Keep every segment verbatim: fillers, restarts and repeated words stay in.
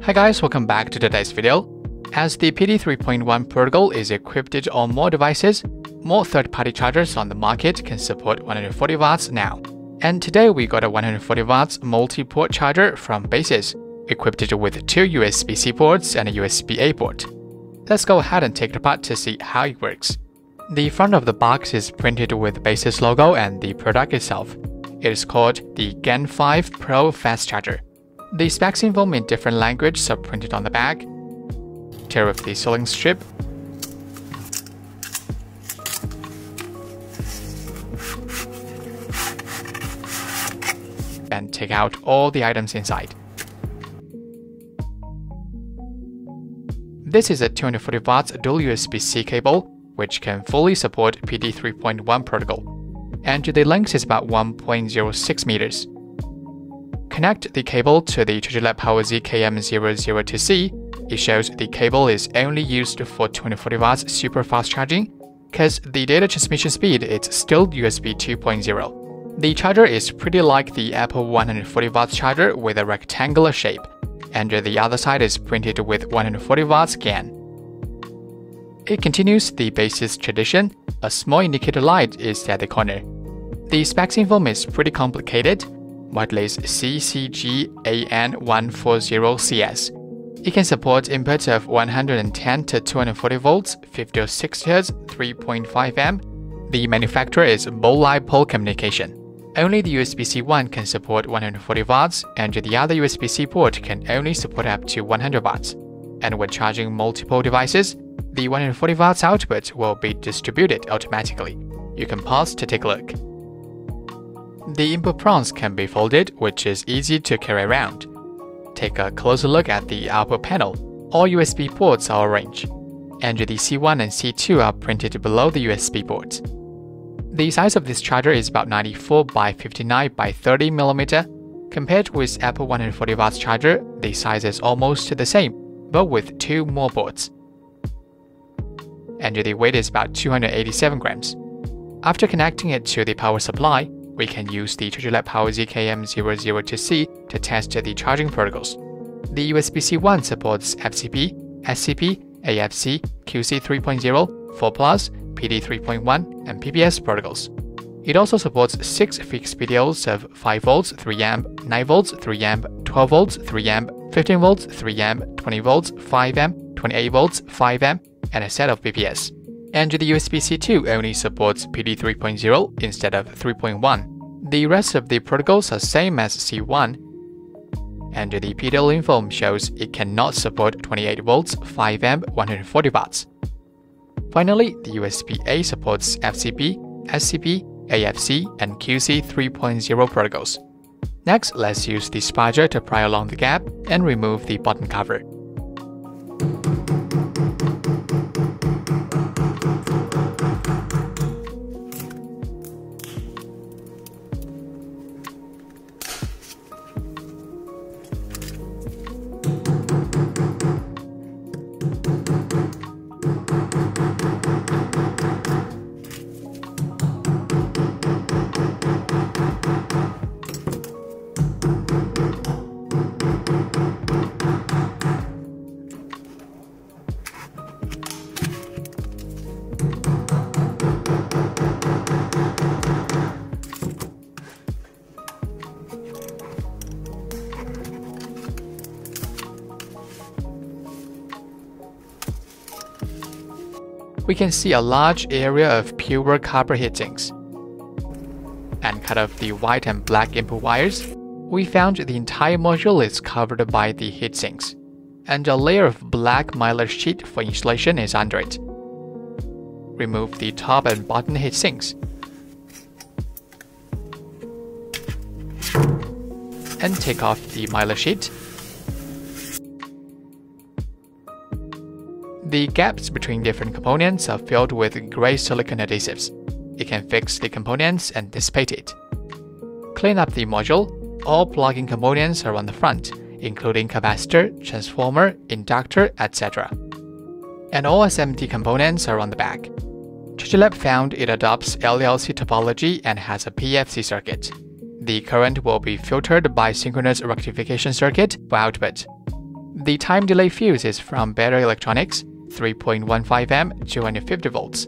Hi guys, welcome back to today's video. As the P D three point one protocol is equipped on more devices, more third-party chargers on the market can support one hundred forty watts now. And today we got a one hundred forty watts multi-port charger from Baseus, equipped with two U S B C ports and a U S B A port. Let's go ahead and take it apart to see how it works. The front of the box is printed with Baseus logo and the product itself. It is called the Gen five Pro Fast Charger. The specs info in different languages are printed on the back. Tear off the sealing strip. And take out all the items inside. This is a two hundred forty watts dual U S B C cable, which can fully support P D three point one protocol, and the length is about one point zero six meters. Connect the cable to the ChargerLab PowerZ K M zero zero two C. It shows the cable is only used for two hundred forty watts super fast charging, because the data transmission speed is still U S B two point zero. The charger is pretty like the Apple one hundred forty watts charger with a rectangular shape, and the other side is printed with one hundred forty watts GaN. It continues the Baseus tradition. A small indicator light is at the corner. The specs info is pretty complicated. Model is C C G A N one forty C S. It can support inputs of one hundred ten to two hundred forty volts, fifty or sixty hertz, three point five amp. The manufacturer is Bolipol Communication. Only the U S B C one can support one hundred forty watts, and the other U S B C port can only support up to one hundred watts. And when charging multiple devices, the one hundred forty watts output will be distributed automatically. You can pause to take a look. The input prongs can be folded, which is easy to carry around. Take a closer look at the output panel. All U S B ports are arranged, and the C one and C two are printed below the U S B ports. The size of this charger is about ninety-four by fifty-nine by thirty millimeters. Compared with Apple one hundred forty watts charger, the size is almost the same, but with two more ports. And the weight is about two hundred eighty-seven grams. After connecting it to the power supply, we can use the ChargerLab PowerZ K M zero zero two C to test the charging protocols. The U S B C one supports F C P, S C P, A F C, Q C three point zero, four plus, P D three point one, and P P S protocols. It also supports six fixed P D Os of five volts, three amp, nine volts, three amp, twelve volts, three amp, fifteen volts, three amp, twenty volts, five amp, twenty-eight volts, five amp, and a set of P P S. And the U S B C two only supports P D three point zero instead of three point one. The rest of the protocols are same as C one, and the P D L info shows it cannot support twenty-eight volts, five amp, one hundred forty watts. Finally, the U S B A supports F C P, S C P, A F C, and Q C three point zero protocols. Next, let's use the sparger to pry along the gap and remove the bottom cover. We can see a large area of pure copper heatsinks. And cut off the white and black input wires, we found the entire module is covered by the heatsinks, and a layer of black mylar sheet for insulation is under it. Remove the top and bottom heatsinks, and take off the mylar sheet. The gaps between different components are filled with gray silicone adhesives. It can fix the components and dissipate it. Clean up the module. All plug-in components are on the front, including capacitor, transformer, inductor, et cetera. And all S M T components are on the back. ChargerLab found it adopts L L C topology and has a P F C circuit. The current will be filtered by synchronous rectification circuit for output. The time delay fuse is from Better Electronics, three point one five amp, two hundred fifty volts.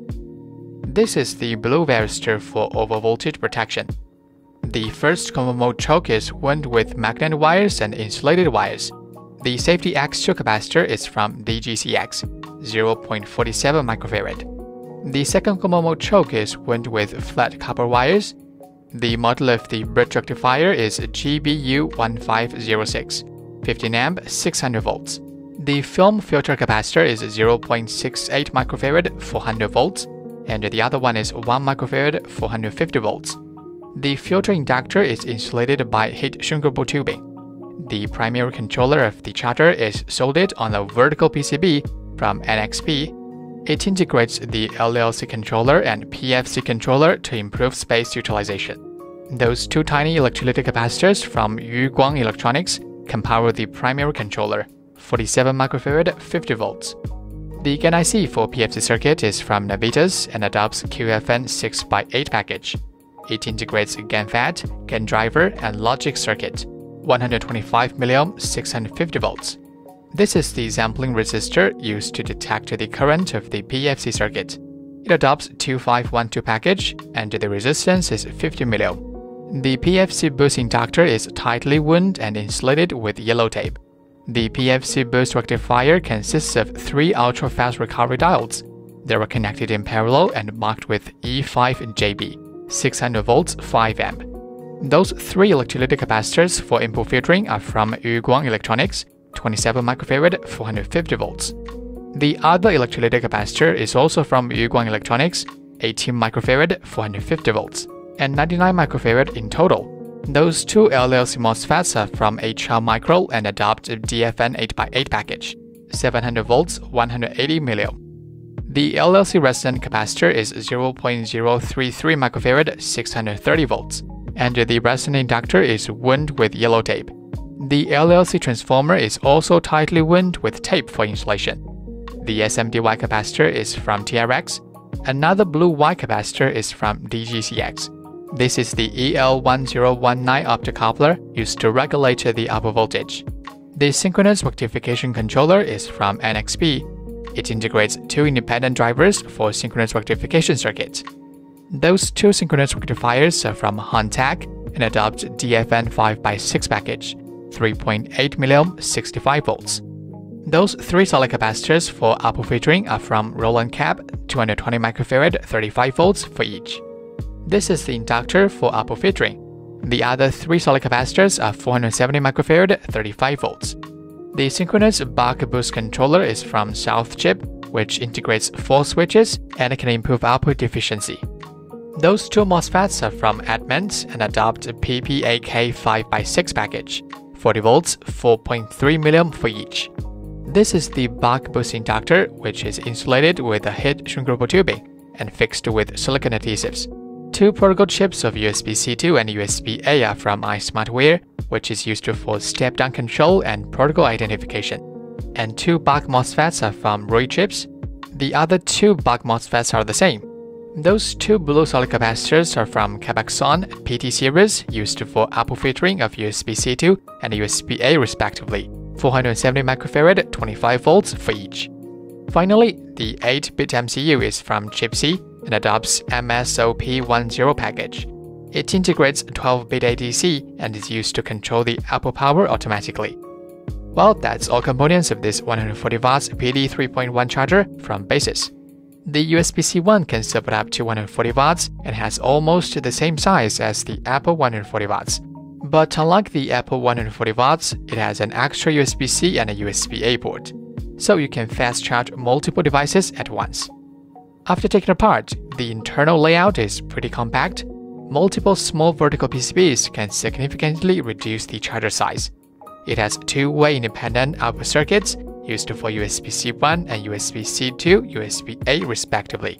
This is the blue varistor for overvoltage protection. The first combo mode choke is wound with magnet wires and insulated wires. The safety X two capacitor is from D G C X, zero point four seven microfarad. The second combo mode choke is wound with flat copper wires. The model of the bridge rectifier is G B U one five zero six, fifteen amp, six hundred volts. The film filter capacitor is zero point six eight microfarad, four hundred volts, and the other one is one microfarad, four hundred fifty volts. The filter inductor is insulated by heat shrinkable tubing. The primary controller of the charger is soldered on a vertical P C B from N X P. It integrates the L L C controller and P F C controller to improve space utilization. Those two tiny electrolytic capacitors from Yuguang Electronics can power the primary controller, forty-seven microfarad, fifty volts. The GaN I C for P F C circuit is from Navitas and adopts Q F N six by eight package. It integrates GaN FET, GaN driver, and logic circuit, one hundred twenty-five milliohm, six hundred fifty volts. This is the sampling resistor used to detect the current of the P F C circuit. It adopts two five one two package, and the resistance is fifty milliohm. The P F C boost inductor is tightly wound and insulated with yellow tape. The P F C boost rectifier consists of three ultra-fast recovery diodes. They are connected in parallel and marked with E five J B, six hundred volts, five amp. Those three electrolytic capacitors for input filtering are from Yuguang Electronics, twenty-seven microfarad, four hundred fifty volts. The other electrolytic capacitor is also from Yuguang Electronics, eighteen microfarad, four hundred fifty volts, and ninety-nine microfarad in total. Those two L L C MOSFETs are from H R Micro and adopt a D F N eight by eight package, seven hundred volts, one hundred eighty milliohm. The L L C resonant capacitor is zero point zero three three microfarad, six hundred thirty volts, and the resonant inductor is wound with yellow tape. The L L C transformer is also tightly wound with tape for insulation. The S M D Y capacitor is from T R X. Another blue Y capacitor is from D G C X. This is the E L one zero one nine optocoupler used to regulate the upper voltage. The synchronous rectification controller is from N X P. It integrates two independent drivers for synchronous rectification circuits. Those two synchronous rectifiers are from Hontech and adopt D F N five by six package, three point eight milliohm, sixty-five volts. Those three solid capacitors for upper filtering are from Roland Cap, two hundred twenty microfarad, thirty-five volts for each. This is the inductor for upper filtering. The other three solid capacitors are four hundred seventy microfarad, thirty-five volts. The synchronous buck boost controller is from South Chip, which integrates four switches and can improve output efficiency. Those two MOSFETs are from Advent and adopt a P P A K five by six package, forty volts, four point three milliohm for each. This is the buck boost inductor, which is insulated with a heat shrinkable tubing and fixed with silicone adhesives. Two protocol chips of U S B C two and U S B A are from iSmartWare, which is used for step-down control and protocol identification. And two buck MOSFETs are from Roy chips. The other two buck MOSFETs are the same. Those two blue solid capacitors are from Capaxon P T series used for upper filtering of U S B C two and U S B A respectively, four hundred seventy microfarad, twenty-five volts for each. Finally, the eight bit M C U is from Chipsy and adopts M S O P ten package. It integrates twelve bit A D C and is used to control the output power automatically. Well, that's all components of this one hundred forty watts P D three point one charger from Basis. The U S B C one can support up to one hundred forty watts and has almost the same size as the Apple one hundred forty watts. But unlike the Apple one hundred forty watts, it has an extra U S B C and a U S B A port, so you can fast charge multiple devices at once. After taking apart, the internal layout is pretty compact. Multiple small vertical P C Bs can significantly reduce the charger size. It has two-way independent output circuits used for U S B C one and U S B C two, U S B A respectively.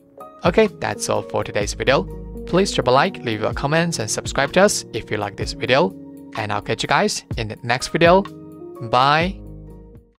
Okay, that's all for today's video. Please drop a like, leave your comments, and subscribe to us if you like this video. And I'll catch you guys in the next video. Bye!